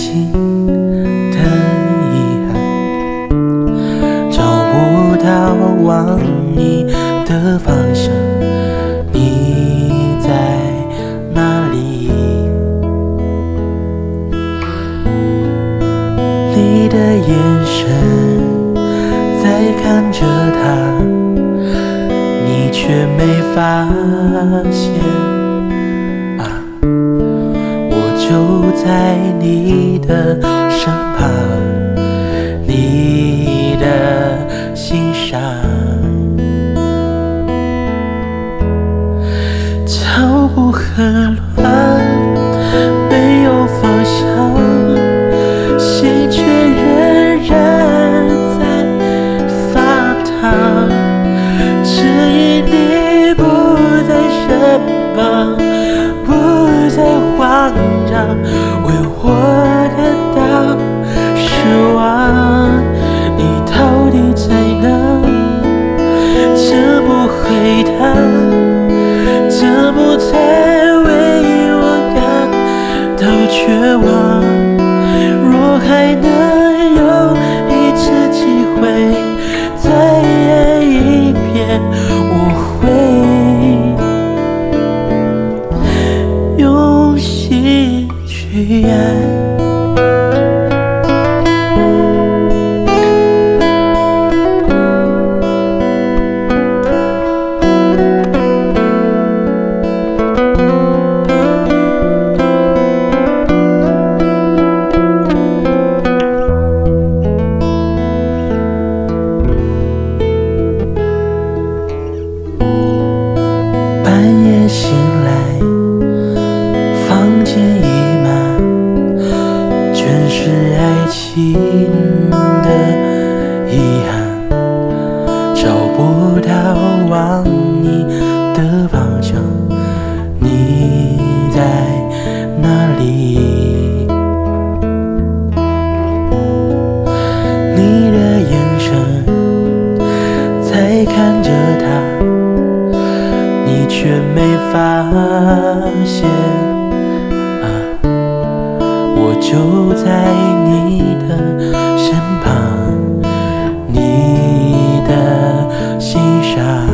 心的遗憾，找不到往你的方向，你在哪里？你的眼神在看着他，你却没发现啊，我就在你的身旁，你的心上，脚步很乱，没有方向，心却仍然在发烫，只因你不在身旁，不再慌张，为我感到失望。你到底在哪？怎么回答？怎么才为我感到绝望？若还能有一次机会再爱一遍，我会用心去爱。半夜醒来，房间已满，全是爱情的遗憾，找不到往你的方向，你在哪里？你的眼神在看着他，你却没发现啊，我就在你的身旁，你的心上，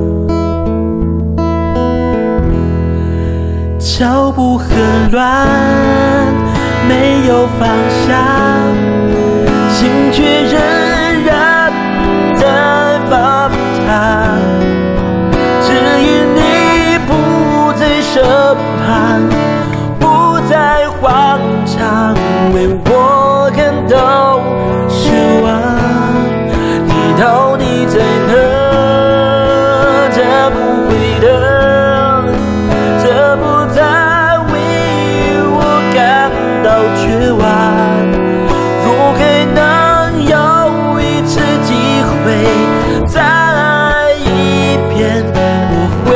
脚步很乱，没有方向，心却仍然在放烫，只因你不在身旁，不再慌张，为我感到失望。你到底在哪？怎么回答？怎么才为我感到绝望？若还能有一次机会再爱一遍，我会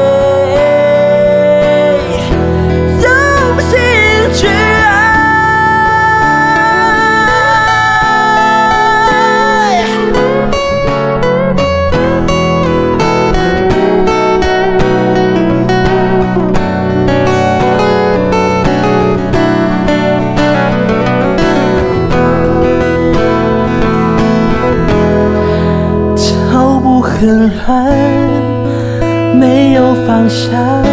用心去爱。脚步很乱，没有方向，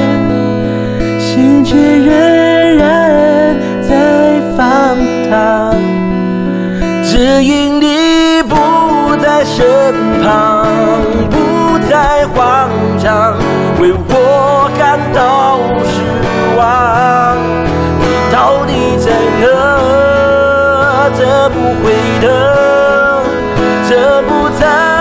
心却仍然在放烫，只因你不在身旁，不再慌张，为我感到失望。你到底在哪？怎么回答？怎么才